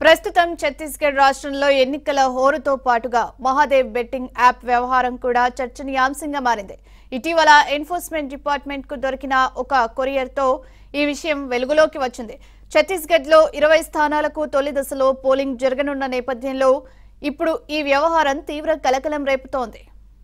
ప్రస్తుతం ఛత్తీస్గఢ్ రాష్ట్రంలో ఎన్నికల హోరుతో పాటుగా మహాదేవ్ బెట్టింగ్ యాప్ వ్యవహారం కూడా చర్చనీయాంశంగా మారింది. ఇటీవల ఎన్ఫోర్స్మెంట్ డిపార్ట్మెంట్ కు దొరికిన ఒక కొరియర్ తో ఈ విషయం వెలుగులోకి వచ్చింది. ఛత్తీస్గఢ్ లో 20 స్థానాలకు తొలి దశలో పోలింగ్ జరగనున్న నేపథ్యంలో ఇప్పుడు ఈ వ్యవహారం తీవ్ర కలకలం రేపుతోంది.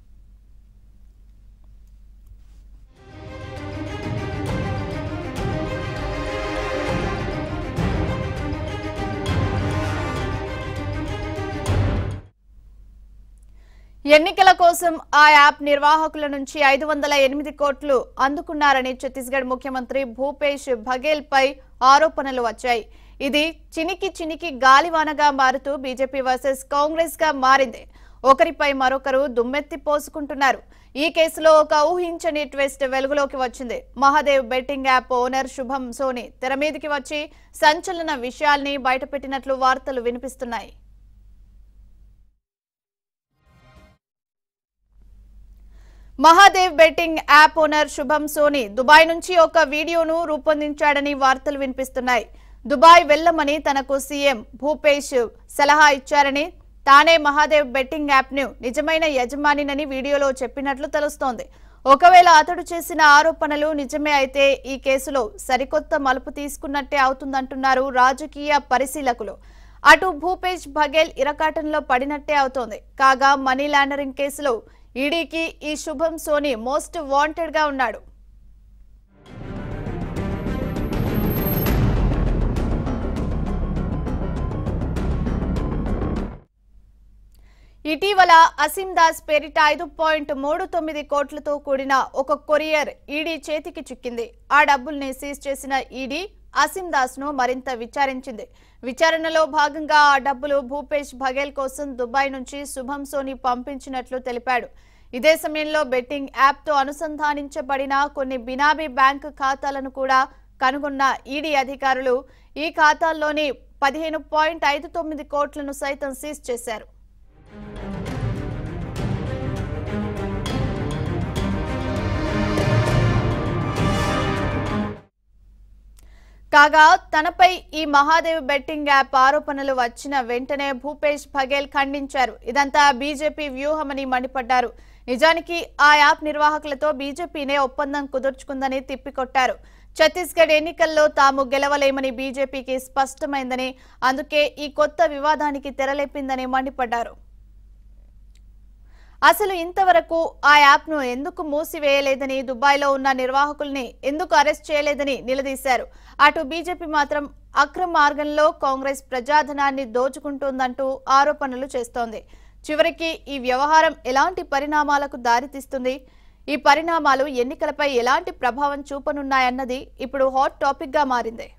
ఎన్నికల కోసం ఆ యాప్ నిర్వాహకుల నుంచి 508 కోట్లు అందుకున్నారని ఛత్తీస్గఢ్ ముఖ్యమంత్రి భూపేష్ బఘేల్ పై ఆరోపణలు వచ్చాయి. ఇది చినికి గాలివానగా మారుతూ బీజేపీ వర్సెస్ కాంగ్రెస్ గా మారింది. ఒకరిపై మరొకరు దుమ్మెత్తి పోసుకుంటున్నారు. ఈ కేసులో ఒక ఊహించని ట్విస్ట్ వెలుగులోకి వచ్చింది. మహాదేవ్ బెట్టింగ్ యాప్ ఓనర్ శుభం సోని తెర మీదికి వచ్చి సంచలన విషయాల్ని బయటపెట్టినట్లు వార్తలు వినిపిస్తున్నాయి. మహాదేవ్ బెట్టింగ్ యాప్ ఓనర్ శుభం సోని దుబాయ్ నుంచి ఒక వీడియోను రూపొందించాడని వార్తలు వినిపిస్తున్నాయి. దుబాయ్ వెళ్లమని తనకు సీఎం భూపేష్ సలహా ఇచ్చారని, తానే మహాదేవ్ బెట్టింగ్ యాప్ ను నిజమైన యజమానినని వీడియోలో చెప్పినట్లు తెలుస్తోంది. ఒకవేళ అతడు చేసిన ఆరోపణలు నిజమే అయితే ఈ కేసులో సరికొత్త మలుపు తీసుకున్నట్టే అవుతుందంటున్నారు రాజకీయ పరిశీలకులు. అటు భూపేష్ బఘేల్ ఇరకాటంలో పడినట్టే అవుతోంది. కాగా మనీ లాండరింగ్ కేసులో ఈడీకి ఈ శుభం సోని మోస్ట్ వాంటెడ్ గా ఉన్నాడు. ఇటీవల అసీం దాస్ పేరిట 5.39 కోట్లతో కూడిన ఒక కొరియర్ ఈడీ చేతికి చిక్కింది. ఆ డబ్బుల్ని సీజ్ చేసిన ఈడీ అసీం దాస్ ను మరింత విచారించింది. విచారణలో భాగంగా ఆ డబ్బులు భూపేష్ బఘేల్ కోసం దుబాయ్ నుంచి శుభం సోని పంపించినట్లు తెలిపాడు. ఇదే సమయంలో బెట్టింగ్ యాప్ తో అనుసంధానించబడిన కొన్ని బినామీ బ్యాంకు ఖాతాలను కూడా కనుగొన్న ఈడీ అధికారులు ఈ ఖాతాల్లోని 15.59 కోట్లను సైతం సీజ్ చేశారు. కాగా తనపై ఈ మహాదేవ్ బెట్టింగ్ యాప్ ఆరోపణలు వచ్చిన వెంటనే భూపేష్ బఘేల్ ఖండించారు. ఇదంతా బీజేపీ వ్యూహమని మండిపడ్డారు. నిజానికి ఆ యాప్ నిర్వాహకులతో బీజేపీనే ఒప్పందం కుదుర్చుకుందని తిప్పికొట్టారు. ఛత్తీస్గఢ్ ఎన్నికల్లో తాము గెలవలేమని బీజేపీకి స్పష్టమైందని, అందుకే ఈ కొత్త వివాదానికి తెరలేపిందని మండిపడ్డారు. అసలు ఇంతవరకు ఆ యాప్ ను ఎందుకు మూసివేయలేదని, దుబాయ్లో ఉన్న నిర్వాహకుల్ని ఎందుకు అరెస్ట్ చేయలేదని నిలదీశారు. అటు బీజేపీ మాత్రం అక్రమ మార్గంలో కాంగ్రెస్ ప్రజాధనాన్ని దోచుకుంటోందంటూ ఆరోపణలు చేస్తోంది. చివరికి ఈ వ్యవహారం ఎలాంటి పరిణామాలకు దారితీస్తుంది? ఈ పరిణామాలు ఎన్నికలపై ఎలాంటి ప్రభావం చూపనున్నాయన్నది ఇప్పుడు హాట్ టాపిక్ గా మారింది.